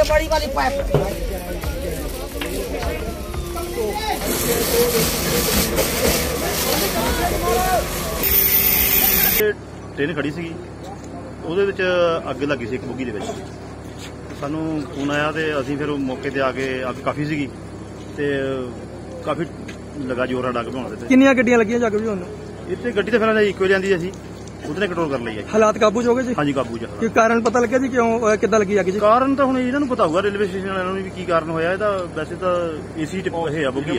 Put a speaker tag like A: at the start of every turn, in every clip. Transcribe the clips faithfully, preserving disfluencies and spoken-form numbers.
A: ये बड़ी वाली पाइप
B: ट्रेन खड़ी सी ਉਹਦੇ ਵਿੱਚ ਅੱਗ ਲੱਗੀ ਸੀ ਇੱਕ ਬੁੱਗੀ ਦੇ ਵਿੱਚ। ਸਾਨੂੰ ਫੋਨ ਆਇਆ ਤੇ ਅਸੀਂ ਫਿਰ ਮੌਕੇ ਤੇ ਆ ਕੇ ਅੱਗ ਕਾਫੀ ਸੀਗੀ ਤੇ ਕਾਫੀ ਲਗਾ ਜੋਰਾਂ ਡੱਗ ਬਣਾਉਣ ਦੇ।
C: ਕਿੰਨੀਆਂ ਗੱਡੀਆਂ ਲੱਗੀਆਂ ਜੱਗ ਬੁਝਾਉਣ ਨੂੰ?
B: ਇੱਥੇ ਗੱਡੀ ਤਾਂ ਫਿਰ ਇੱਕੋ ਜਾਂਦੀ ਅਸੀਂ ਉਹਦੇ ਕੰਟਰੋਲ ਕਰ ਲਈ ਹੈ।
C: ਹਾਲਾਤ ਕਾਬੂ ਚ ਹੋ ਗਏ ਜੀ? ਹਾਂਜੀ
B: ਕਾਬੂ ਚ।
C: ਕੀ ਕਾਰਨ ਪਤਾ ਲੱਗਿਆ ਜੀ ਕਿਉਂ ਕਿੱਦਾਂ ਲੱਗੀ ਅੱਗ ਜੀ?
B: ਕਾਰਨ ਤਾਂ ਹੁਣ ਇਹਨਾਂ ਨੂੰ ਪਤਾ ਹੋਊਗਾ, ਰੇਲਵੇ ਸਟੇਸ਼ਨ ਵਾਲਿਆਂ ਨੂੰ ਵੀ ਕੀ ਕਾਰਨ ਹੋਇਆ। ਇਹਦਾ ਵੈਸੇ ਤਾਂ ਏਸੀ ਇਹ ਆ ਬੁੱਗੀ।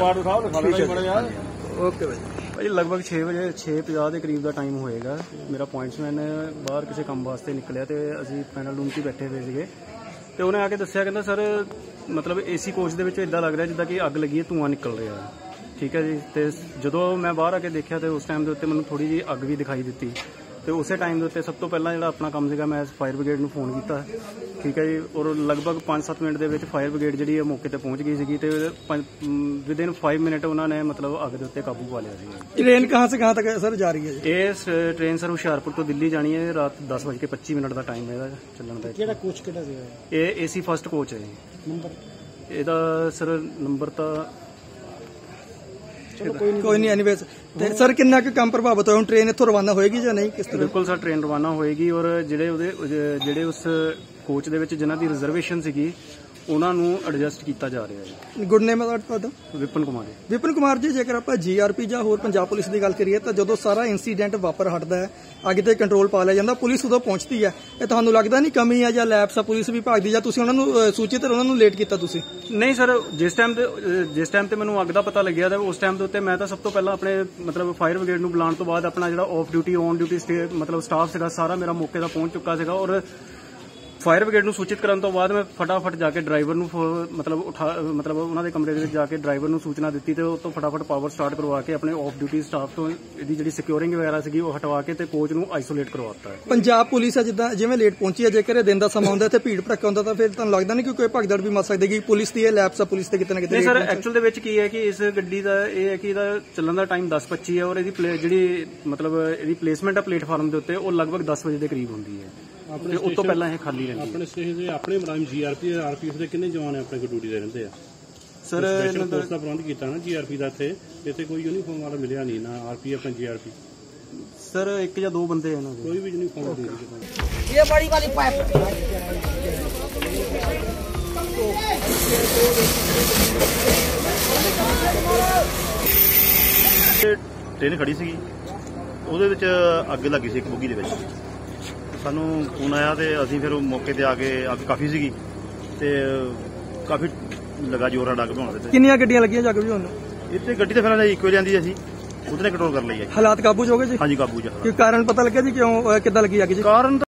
C: ਓਕੇ ਭਾਈ, ਲਗਭਗ ਛੇ ਵਜੇ ਛੇ ਪੰਜਾਹ ਦੇ ਕਰੀਬ ਦਾ ਟਾਈਮ ਹੋਏਗਾ। ਮੇਰਾ ਪੁਆਇੰਟਸਮੈਨ ਬਾਹਰ ਕਿਸੇ ਕੰਮ ਵਾਸਤੇ ਨਿਕਲਿਆ ਤੇ ਅਸੀਂ ਪੈਨਲ ਰੂਮ 'ਚ ਬੈਠੇ ਹੋਏ ਸੀਗੇ ਤੇ ਉਹਨੇ ਆ ਕੇ ਦੱਸਿਆ, ਕਹਿੰਦਾ ਸਰ ਮਤਲਬ ਏਸੀ ਕੋਚ ਦੇ ਵਿੱਚ ਇਦਾਂ ਲੱਗ ਰਿਹਾ ਜਿੱਦਾਂ ਕਿ ਅੱਗ ਲੱਗੀ ਹੈ, ਧੂੰਆਂ ਨਿਕਲ ਰਿਹਾ। ਠੀਕ ਹੈ ਜੀ। ਤੇ ਜਦੋਂ ਮੈਂ ਬਾਹਰ ਆ ਕੇ ਦੇਖਿਆ ਤੇ ਉਸ ਟਾਈਮ ਦੇ ਉੱਤੇ ਮੈਨੂੰ ਥੋੜੀ ਜਿਹੀ ਅੱਗ ਵੀ ਦਿਖਾਈ ਦਿੱਤੀ ਤੇ ਉਸੇ ਟਾਈਮ ਦੇ ਉੱਤੇ ਸਭ ਤੋਂ ਪਹਿਲਾਂ ਜਿਹੜਾ ਆਪਣਾ ਕੰਮ ਸੀਗਾ, ਮੈਂ ਫਾਇਰ ਬ੍ਰਿਗੇਡ ਨੂੰ ਫੋਨ ਕੀਤਾ। ਠੀਕ ਹੈ ਜੀ। ਔਰ ਲਗਭਗ ਪੰਜ ਸੱਤ ਮਿੰਟ ਦੇ ਵਿੱਚ ਫਾਇਰ ਬ੍ਰਿਗੇਡ ਜਿਹੜੀ ਹੈ ਮੌਕੇ ਤੇ ਪਹੁੰਚ ਗਈ ਸੀਗੀ ਤੇ ਵਿਦਿਨ ਪੰਜ ਮਿੰਟ ਉਹਨਾਂ ਨੇ ਮਤਲਬ ਅੱਗ ਦੇ ਉੱਤੇ ਕਾਬੂ ਪਾ ਲਿਆ ਸੀ। ट्रेन कहाँ से कहाँ तक सर जा रही है?
B: ਇਹ ट्रेन सर ਹੁਸ਼ਿਆਰਪੁਰ ਤੋਂ ਦਿੱਲੀ ਜਾਣੀ ਹੈ। ਰਾਤ ਦਸ ਵੱਜ ਕੇ ਪੱਚੀ ਮਿੰਟ ਦਾ ਟਾਈਮ ਹੈ ਇਹਦਾ ਚੱਲਣ ਦਾ।
C: ਕਿਹੜਾ ਕੋਚ ਕਿਹੜਾ ਸੀਗਾ?
B: ਇਹ ਏਸੀ ਫਸਟ ਕੋਚ ਹੈ ਜੀ। ਨੰਬਰ ਇਹਦਾ ਸਰ ਨੰਬਰ ਤਾਂ
C: ਕੋਈ ਨਹੀਂ। ਐਨੀਵੇਜ਼ ਤੇ ਸਰ ਕਿੰਨਾ ਕੁ ਕੰਮ ਪ੍ਰਭਾਵਿਤ ਹੋਇਆ? ਹੁਣ ਟ੍ਰੇਨ ਇੱਥੋਂ ਰਵਾਨਾ ਹੋਏਗੀ ਜਾਂ ਨਹੀਂ, ਕਿਸ ਤਰ੍ਹਾਂ?
B: ਬਿਲਕੁਲ ਸਰ, ਟ੍ਰੇਨ ਰਵਾਨਾ ਹੋਏਗੀ ਔਰ ਜਿਹੜੇ ਉਹਦੇ ਜਿਹੜੇ ਉਸ ਕੋਚ ਦੇ ਵਿੱਚ ਜਿਨ੍ਹਾਂ ਦੀ ਰਿਜ਼ਰਵੇਸ਼ਨ ਸੀਗੀ ਉਹਨਾਂ ਨੂੰ ਐਡਜਸਟ ਕੀਤਾ ਜਾ ਰਿਹਾ ਹੈ।
C: ਗੁੱਡ ਨੇਮ ਹੈ ਤੁਹਾਡਾ?
B: ਵਿਪਨ ਕੁਮਾਰ।
C: ਵਿਪਨ ਕੁਮਾਰ ਜੀ, ਜੇਕਰ ਆਪਾਂ ਜੀਆਰਪੀ ਜਾਂ ਹੋਰ ਪੰਜਾਬ ਪੁਲਿਸ ਦੀ ਗੱਲ ਕਰੀਏ ਤਾਂ ਜਦੋਂ ਸਾਰਾ ਇਨਸੀਡੈਂਟ ਵਾਪਰ ਹਟਦਾ ਹੈ, ਅੱਗ ਤੇ ਕੰਟਰੋਲ ਪਾ ਲਿਆ ਜਾਂਦਾ, ਪੁਲਿਸ ਉਦੋਂ ਪਹੁੰਚਦੀ ਹੈ, ਇਹ ਤੁਹਾਨੂੰ ਲੱਗਦਾ ਨਹੀਂ ਕਮੀ ਹੈ ਜਾਂ ਲੈਪਸ ਆ ਪੁਲਿਸ ਵਿਭਾਗ ਦੀ, ਜਾਂ ਤੁਸੀਂ ਉਹਨਾਂ ਨੂੰ ਸੂਚਿਤ ਉਹਨਾਂ ਨੂੰ ਲੇਟ ਕੀਤਾ ਤੁਸੀਂ?
B: ਨਹੀਂ ਸਰ, ਜਿਸ ਟਾਈਮ ਤੇ ਜਿਸ ਟਾਈਮ ਤੇ ਮੈਨੂੰ ਅੱਗ ਦਾ ਪਤਾ ਲੱਗਿਆ ਤਾਂ ਉਸ ਟਾਈਮ ਦੇ ਉੱਤੇ ਮੈਂ ਤਾਂ ਸਭ ਤੋਂ ਪਹਿਲਾਂ ਆਪਣੇ ਮਤਲਬ ਫਾਇਰ ਬ੍ਰਿਗੇਡ ਨੂੰ ਬੁਲਾਉਣ ਤੋਂ ਬਾਅਦ ਆਪਣਾ ਜਿਹੜਾ ਆਫ ਡਿਊਟੀ ਔਨ ਡਿਊਟੀ ਮਤਲਬ ਸਟਾਫ ਸੀਗਾ ਸਾਰਾ ਮੇਰਾ ਮੌਕੇ ਦਾ ਪਹੁੰਚ ਚੁੱਕਾ ਸੀਗਾ ਔਰ ਫਾਇਰ ਬ੍ਰਿਗੇਡ ਨੂੰ ਸੂਚਿਤ ਕਰਨ ਤੋਂ ਬਾਅਦ ਮੈਂ ਫਟਾਫਟ ਜਾ ਕੇ ਡਰਾਈਵਰ ਨੂੰ ਮਤਲਬ ਉਠਾ ਮਤਲਬ ਉਹਨਾਂ ਦੇ ਕਮਰੇ ਦੇ ਵਿੱਚ ਜਾ ਕੇ ਡਰਾਈਵਰ ਨੂੰ ਸੂਚਨਾ ਦਿੱਤੀ ਤੇ ਉਹ ਤੋਂ ਫਟਾਫਟ ਪਾਵਰ ਸਟਾਰਟ ਕਰਵਾ ਕੇ ਆਪਣੇ ਆਫ ਡਿਊਟੀ ਸਟਾਫ ਤੋਂ ਇਹਦੀ ਜਿਹੜੀ ਸਿਕਿਉਰਿੰਗ ਵਗੈਰਾ ਸੀਗੀ ਉਹ ਹਟਵਾ ਕੇ ਤੇ ਕੋਚ ਨੂੰ ਆਈਸੋਲੇਟ ਕਰਵਾਤਾ ਹੈ।
C: ਪੰਜਾਬ ਪੁਲਿਸ ਹੈ ਜਿੱਦਾਂ ਜਿਵੇਂ ਲੇਟ ਪਹੁੰਚੀ ਹੈ, ਜੇਕਰ ਇਹ ਦਿਨ ਦਾ ਸਮਾਂ ਹੁੰਦਾ ਤੇ ਭੀੜ ਭੜੱਕਾ ਹੁੰਦਾ ਤਾਂ ਫਿਰ ਤੁਹਾਨੂੰ ਲੱਗਦਾ ਨਹੀਂ ਕਿ ਕੋਈ ਭਗਦੜ ਵੀ ਮਚ ਸਕਦੀ ਕਿ ਪੁਲਿਸ ਦੀ ਇਹ ਲੈਪਸ ਆ ਪੁਲਿਸ ਤੇ ਕਿਤੇ ਨਾ ਕਿਤੇ?
B: ਨਹੀਂ ਸਰ, ਐਕਚੁਅਲ ਦੇ ਵਿੱਚ ਕੀ ਹੈ ਕਿ ਇਸ ਗੱਡੀ ਦਾ ਇਹ ਹੈ ਕਿ ਇਹਦਾ ਚੱਲਣ ਦਾ ਟਾਈਮ ਦਸ ਪੱਚੀ ਹੈ ਔਰ ਇਹਦੀ ਜਿਹੜੀ ਮਤਲਬ ਇਹਦੀ ਪਲੇਸਮੈਂਟ ਹੈ ਪਲੇਟਫਾਰਮ ਦੇ ਉੱਤੇ ਉਹ ਲਗਭਗ ਦਸ ਵਜੇ ਦੇ ਕਰੀਬ ਹੁੰਦੀ ਹੈ। ਆਪਣੇ ਉਸ ਤੋਂ ਪਹਿਲਾਂ ਇਹ ਖਾਲੀ ਰਹਿੰਦੀ ਹੈ।
D: ਆਪਣੇ ਸਟੇਸ਼ਨ ਦੇ ਆਪਣੇ ਮੁਲਾਜ਼ਮ ਜੀਆਰਪੀ ਆਰਪੀਐਫ ਦੇ ਕਿੰਨੇ ਜਵਾਨ ਆਪਣੇ ਕੋਲ ਡਿਊਟੀ ਤੇ ਰਹਿੰਦੇ ਆ?
B: ਸਰ
D: ਸਪੈਸ਼ਲ ਫੋਰਸ ਦਾ ਪ੍ਰਬੰਧ ਕੀਤਾ ਨਾ ਜੀਆਰਪੀ ਦਾ। ਇੱਥੇ ਇੱਥੇ ਕੋਈ ਯੂਨੀਫਾਰਮ ਵਾਲਾ ਮਿਲਿਆ ਨਹੀਂ, ਨਾ ਆਰਪੀਐਫ ਨਾ ਜੀਆਰਪੀ।
B: ਸਰ ਇੱਕ ਜਾਂ ਦੋ ਬੰਦੇ ਇਹਨਾਂ ਦੇ,
D: ਕੋਈ ਵੀ ਯੂਨੀਫਾਰਮ ਨਹੀਂ ਦਿੱਤੀ।
A: ये बड़ी वाली पाइप
B: ट्रेन खड़ी सी ਉਹਦੇ ਵਿੱਚ ਅੱਗ ਲੱਗੀ ਸੀ ਇੱਕ ਬੁੱਗੀ ਦੇ ਵਿੱਚ। ਸਾਨੂੰ ਫੋਨ ਆਇਆ ਤੇ ਅਸੀਂ ਫਿਰ ਮੌਕੇ ਤੇ ਆ ਕੇ ਅੱਗ ਕਾਫੀ ਸੀਗੀ ਤੇ ਕਾਫੀ ਲਗਾ ਜੋਰਾਂ ਡੱਗ ਬਣਾਉਣ ਦੇ।
C: ਕਿੰਨੀਆਂ ਗੱਡੀਆਂ ਲੱਗੀਆਂ ਜੱਗ ਬੁਝਾਉਣ ਨੂੰ?
B: ਇੱਥੇ ਗੱਡੀ ਤਾਂ ਫਿਰ ਇੱਕੋ ਜਾਂਦੀ ਅਸੀਂ ਉਹਦੇ ਕੰਟਰੋਲ ਕਰ ਲਈ ਹੈ।
C: ਹਾਲਾਤ ਕਾਬੂ ਚ ਹੋ ਗਏ ਜੀ?
B: ਹਾਂਜੀ ਕਾਬੂ ਚ।
C: ਕੀ ਕਾਰਨ ਪਤਾ ਲੱਗਿਆ ਜੀ ਕਿਉਂ ਕਿੱਦਾਂ ਲੱਗੀ ਅੱਗ ਜੀ?
B: ਕਾਰਨ